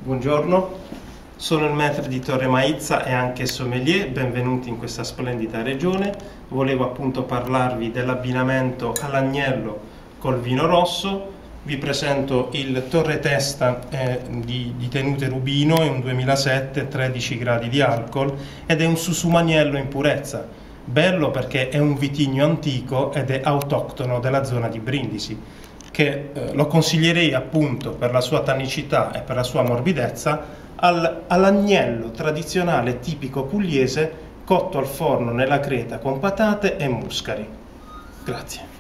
Buongiorno, sono il maître di Torre Maizza e anche sommelier, benvenuti in questa splendida regione. Volevo appunto parlarvi dell'abbinamento all'agnello col vino rosso. Vi presento il Torre Testa di tenute Rubino, è un 2007, 13 gradi di alcol ed è un susumaniello in purezza. Bello perché è un vitigno antico ed è autoctono della zona di Brindisi, che lo consiglierei appunto per la sua tannicità e per la sua morbidezza all'agnello tradizionale tipico pugliese cotto al forno nella creta con patate e muscari. Grazie.